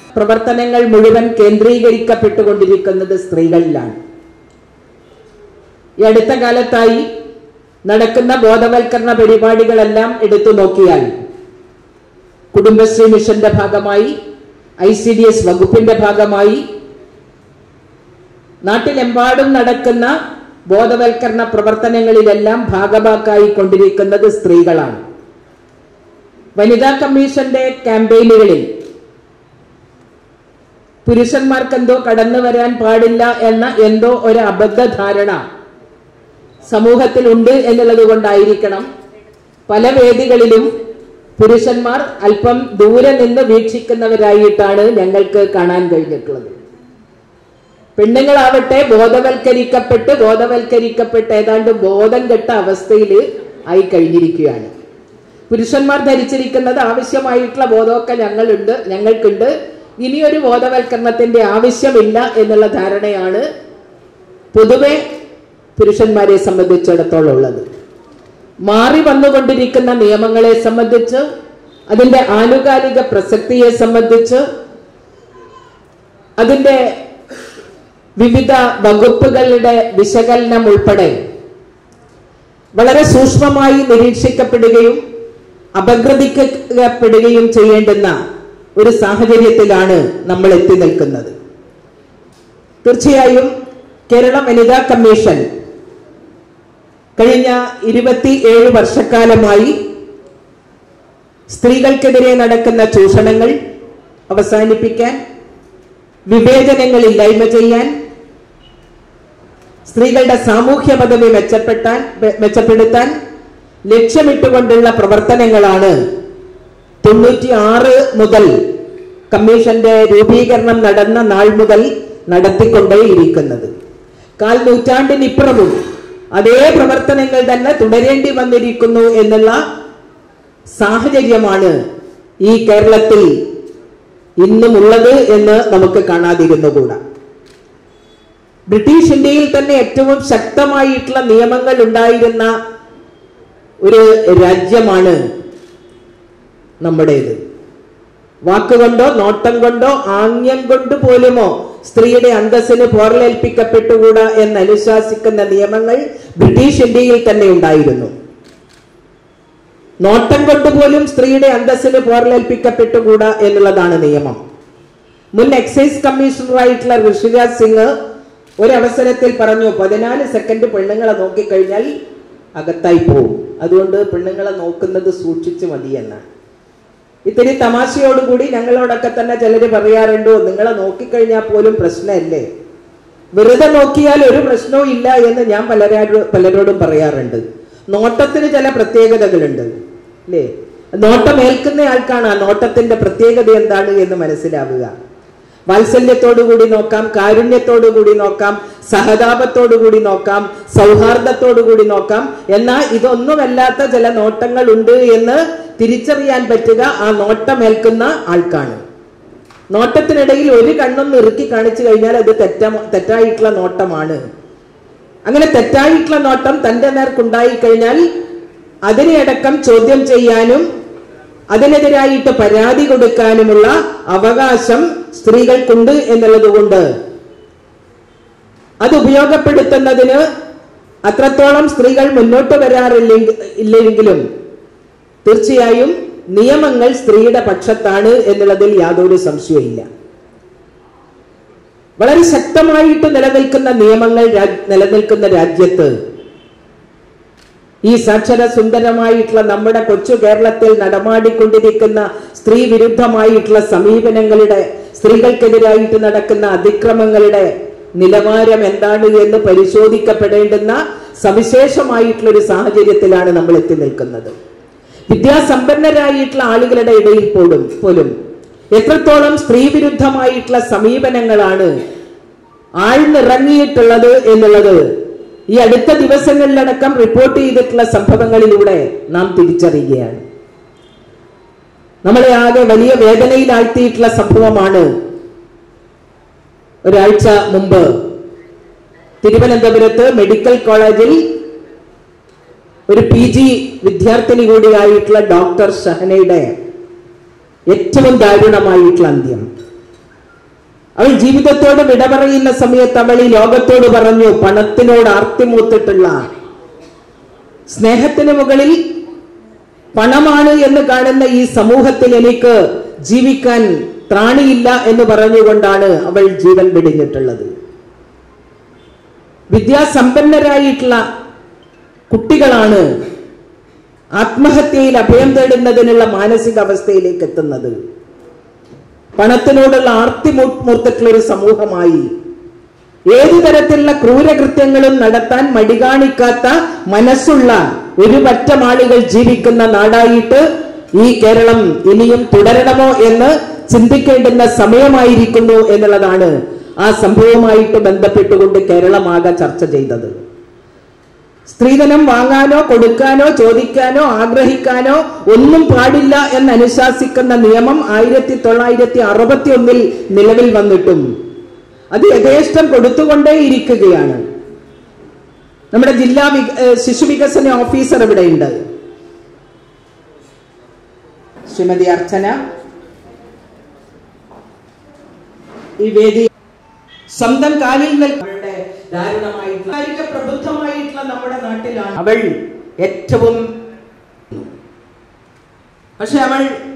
പ്രവർത്തനങ്ങൾ മുഴുവൻ കേന്ദ്രീകരിക്കപ്പെട്ടുകൊണ്ടിരിക്കുന്നത് സ്ത്രീകളിലാണ്. ഈ അടുത്ത കാലത്തായി നടക്കുന്ന ബോധവൽക്കരണ പരിപാടികളെല്ലാം എടുത്തു നോക്കിയാൽ കുടുംബശ്രീ മിഷന്റെ ഭാഗമായി, ICDS വകുപ്പിന്റെ ഭാഗമായി നാട്ടിലെമ്പാടും നടക്കുന്ന ബോധവൽക്കരണ പ്രവർത്തനങ്ങളിലെല്ലാം ഭാഗഭാക്കായി കൊണ്ടിരിക്കുന്നത് സ്ത്രീകളാണ്. വനിതാ കമ്മീഷന്റെ ക്യാമ്പയിനുകളിൽ പുരുഷന്മാർക്കെന്തോ കടന്നു വരാൻ പാടില്ല എന്ന എന്തോ ഒരു അബദ്ധധാരണ സമൂഹത്തിൽ ഉണ്ട് എന്നുള്ളത് കൊണ്ടായിരിക്കണം പല വേദികളിലും പുരുഷന്മാർ അല്പം ദൂരെ നിന്ന് വീക്ഷിക്കുന്നവരായിട്ടാണ് ഞങ്ങൾക്ക് കാണാൻ കഴിഞ്ഞിട്ടുള്ളത്. പെണ്ണുങ്ങളാവട്ടെ ബോധവൽക്കരിക്കപ്പെട്ട് ഏതാണ്ട് ബോധം കെട്ട അവസ്ഥയിൽ ആയി കഴിഞ്ഞിരിക്കുകയാണ്. പുരുഷന്മാർ ധരിച്ചിരിക്കുന്നത് ആവശ്യമായിട്ടുള്ള ബോധമൊക്കെ ഞങ്ങൾക്കുണ്ട്, ഇനിയൊരു ബോധവൽക്കരണത്തിന്റെ ആവശ്യമില്ല എന്നുള്ള ധാരണയാണ് പൊതുവെ പുരുഷന്മാരെ സംബന്ധിച്ചിടത്തോളം ഉള്ളത്. മാറി വന്നുകൊണ്ടിരിക്കുന്ന നിയമങ്ങളെ സംബന്ധിച്ച്, അതിന്റെ ആനുകാലിക പ്രസക്തിയെ സംബന്ധിച്ച്, അതിന്റെ വിവിധ വകുപ്പുകളുടെ വിശകലനം ഉൾപ്പെടെ വളരെ സൂക്ഷ്മമായി നിരീക്ഷിക്കപ്പെടുകയും അപഗ്രഥിക്കപ്പെടുകയും ചെയ്യേണ്ടുന്ന ഒരു സാഹചര്യത്തിലാണ് നമ്മൾ എത്തി നിൽക്കുന്നത്. തീർച്ചയായും കേരള വനിതാ കമ്മീഷൻ കഴിഞ്ഞ 27 വർഷക്കാലമായി സ്ത്രീകൾക്കെതിരെ നടക്കുന്ന ചൂഷണങ്ങൾ അവസാനിപ്പിക്കാൻ, വിവേചനങ്ങൾ ഇല്ലായ്മ ചെയ്യാൻ, സ്ത്രീകളുടെ സാമൂഹ്യ പദവി മെച്ചപ്പെടുത്താൻ ലക്ഷ്യമിട്ടുകൊണ്ടുള്ള പ്രവർത്തനങ്ങളാണ് 96 മുതൽ കമ്മീഷന്റെ രൂപീകരണം നടന്ന നാൾ മുതൽ നടത്തിക്കൊണ്ടേയിരിക്കുന്നത്. 1/4 നൂറ്റാണ്ടിനിപ്പുറവും അതേ പ്രവർത്തനങ്ങൾ തന്നെ തുടരേണ്ടി വന്നിരിക്കുന്നു എന്നുള്ള സാഹചര്യമാണ് ഈ കേരളത്തിൽ ഇന്നും ഉള്ളത് എന്ന് നമുക്ക് കാണാതിരുന്നുകൂടാ. ബ്രിട്ടീഷ് ഇന്ത്യയിൽ തന്നെ ഏറ്റവും ശക്തമായിട്ടുള്ള നിയമങ്ങൾ ഉണ്ടായിരുന്ന ഒരു രാജ്യമാണ് നമ്മുടേത്. വാക്കുകൊണ്ടോ നോട്ടം കൊണ്ടോ ആംഗ്യം കൊണ്ട് പോലുമോ സ്ത്രീയുടെ അന്തസ്സിന് പോറലേൽപ്പിക്കപ്പെട്ടുകൂടാ എന്ന് അനുശാസിക്കുന്ന നിയമങ്ങൾ ബ്രിട്ടീഷ് ഇന്ത്യയിൽ തന്നെ ഉണ്ടായിരുന്നു. നോട്ടം കൊണ്ടുപോലും സ്ത്രീയുടെ അന്തസ്സിന് പോറലേൽപ്പിക്കപ്പെട്ടുകൂടാ എന്നുള്ളതാണ് നിയമം. മുൻ എക്സൈസ് കമ്മീഷണറായിട്ടുള്ള ഋഷിരാജ് സിംഗ് ഒരവസരത്തിൽ പറഞ്ഞു, 14 സെക്കൻഡ് പെണ്ണുങ്ങളെ നോക്കിക്കഴിഞ്ഞാൽ അകത്തായി പോവും, അതുകൊണ്ട് പെണ്ണുങ്ങളെ നോക്കുന്നത് സൂക്ഷിച്ചു മതി എന്നാണ്. ഇത്തിരി തമാശയോടുകൂടി ഞങ്ങളോടൊക്കെ തന്നെ ചിലര് പറയാറുണ്ടോ, നിങ്ങളെ നോക്കിക്കഴിഞ്ഞാൽ പോലും പ്രശ്നമല്ലേ, വെറുതെ നോക്കിയാൽ ഒരു പ്രശ്നവും ഇല്ല എന്ന് ഞാൻ പലരോടും പറയാറുണ്ട്. നോട്ടത്തിന് ചില പ്രത്യേകതകളുണ്ട് അല്ലേ? നോട്ടം ഏൽക്കുന്ന ആൾക്കാണ് ആ നോട്ടത്തിന്റെ പ്രത്യേകത എന്താണ് എന്ന് മനസ്സിലാവുക. വാത്സല്യത്തോടുകൂടി നോക്കാം, കാരുണ്യത്തോടുകൂടി നോക്കാം, സഹതാപത്തോടുകൂടി നോക്കാം, സൗഹാർദ്ദത്തോടുകൂടി നോക്കാം. എന്നാൽ ഇതൊന്നുമല്ലാത്ത ചില നോട്ടങ്ങൾ ഉണ്ട് എന്ന് തിരിച്ചറിയാൻ പറ്റുക ആ നോട്ടമേൽക്കുന്ന ആൾക്കാണ്. നോട്ടത്തിനിടയിൽ ഒരു കണ്ണൊന്ന് ഇറുക്കി കാണിച്ചു കഴിഞ്ഞാൽ അത് തെറ്റായിട്ടുള്ള നോട്ടമാണ്. അങ്ങനെ തെറ്റായിട്ടുള്ള നോട്ടം തന്റെ നേർക്കുണ്ടായി കഴിഞ്ഞാൽ അതിനെ അടക്കം ചോദ്യം ചെയ്യാനും അതിനെതിരായിട്ട് പരാതി കൊടുക്കാനുമുള്ള അവകാശം സ്ത്രീകൾക്കുണ്ട് എന്നുള്ളത് കൊണ്ട് അത് ഉപയോഗപ്പെടുത്തുന്നതിന് അത്രത്തോളം സ്ത്രീകൾ മുന്നോട്ട് വരാറില്ലെങ്കിലും തീർച്ചയായും നിയമങ്ങൾ സ്ത്രീയുടെ പക്ഷത്താണ് എന്നുള്ളതിൽ യാതൊരു സംശയമില്ല. വളരെ ശക്തമായിട്ട് നിലനിൽക്കുന്ന നിയമങ്ങൾ നിലനിൽക്കുന്ന രാജ്യത്ത് ഈ സാക്ഷര സുന്ദരമായിട്ടുള്ള നമ്മുടെ കൊച്ചു കേരളത്തിൽ നടമാടിക്കൊണ്ടിരിക്കുന്ന സ്ത്രീ വിരുദ്ധമായിട്ടുള്ള സമീപനങ്ങളുടെ, സ്ത്രീകൾക്കെതിരായിട്ട് നടക്കുന്ന അതിക്രമങ്ങളുടെ നിലവാരം എന്താണ് എന്ന് പരിശോധിക്കപ്പെടേണ്ടുന്ന സവിശേഷമായിട്ടുള്ള ഒരു സാഹചര്യത്തിലാണ് നമ്മൾ എത്തി നിൽക്കുന്നത്. വിദ്യാസമ്പന്നരായിട്ടുള്ള ആളുകളുടെ ഇടയിൽ പോലും എത്രത്തോളം സ്ത്രീ വിരുദ്ധമായിട്ടുള്ള സമീപനങ്ങളാണ് ആഴ്ന്നിറങ്ങിയിട്ടുള്ളത് എന്നുള്ളത് ഈ അടുത്ത ദിവസങ്ങളിലടക്കം റിപ്പോർട്ട് ചെയ്തിട്ടുള്ള സംഭവങ്ങളിലൂടെ നാം തിരിച്ചറിയുകയാണ്. നമ്മളെ ആകെ വലിയ വേദനയിലാഴ്ത്തിയിട്ടുള്ള സംഭവമാണ് ഒരാഴ്ച മുമ്പ് തിരുവനന്തപുരത്ത് മെഡിക്കൽ കോളേജിൽ ഒരു PG വിദ്യാർത്ഥിനി കൂടിയായിട്ടുള്ള ഡോക്ടർ ഷഹനയുടെ ഏറ്റവും ദാരുണമായിട്ടുള്ള അന്ത്യം. അവൾ ജീവിതത്തോട് വിട പറയുന്ന സമയത്ത് അവൾ ഈ ലോകത്തോട് പറഞ്ഞു, പണത്തിനോട് ആർത്തിമൂത്തിട്ടുള്ള, സ്നേഹത്തിന് മുകളിൽ പണമാണ് എന്ന് കാണുന്ന ഈ സമൂഹത്തിൽ എനിക്ക് ജീവിക്കാൻ ത്രാണിയില്ല എന്ന് പറഞ്ഞുകൊണ്ടാണ് അവൾ ജീവൻ വെടിഞ്ഞിട്ടുള്ളത്. വിദ്യാസമ്പന്നരായിട്ടുള്ള കുട്ടികളാണ് ആത്മഹത്യയിൽ അഭയം തേടുന്നതിനുള്ള മാനസികാവസ്ഥയിലേക്ക് എത്തുന്നത്. പണത്തിനോടുള്ള ആർത്തി മൂർത്തിട്ടുള്ള ഒരു സമൂഹമായി ഏതു തരത്തിലുള്ള ക്രൂരകൃത്യങ്ങളും നടത്താൻ മടി കാണിക്കാത്ത മനസ്സുള്ള ഒരു പറ്റം ആളുകൾ ജീവിക്കുന്ന നാടായിട്ട് ഈ കേരളം ഇനിയും തുടരണമോ എന്ന് ചിന്തിക്കേണ്ടുന്ന സമയമായിരിക്കുന്നു എന്നുള്ളതാണ് ആ സംഭവവുമായിട്ട് ബന്ധപ്പെട്ടുകൊണ്ട് കേരളമാകെ ചർച്ച ചെയ്തത്. സ്ത്രീധനം വാങ്ങാനോ കൊടുക്കാനോ ചോദിക്കാനോ ആഗ്രഹിക്കാനോ ഒന്നും പാടില്ല എന്ന് അനുശാസിക്കുന്ന നിയമം 1961 നിലവിൽ വന്നിട്ടും അത് യഥേഷ്ടം കൊടുത്തുകൊണ്ടേയിരിക്കുകയാണ്. നമ്മുടെ ജില്ലാ ശിശുവികസന ഓഫീസർ ഇവിടെയുണ്ട്, ശ്രീമതി അർച്ചന. ഈ വേദി സ്വന്തം കാലിൽ നിൽക്കുന്ന ദാരുണമായിട്ടുള്ള പ്രബുദ്ധമായിട്ടുള്ള നമ്മുടെ നാട്ടിലാണ് അവൾ ഏറ്റവും. പക്ഷെ അവൾ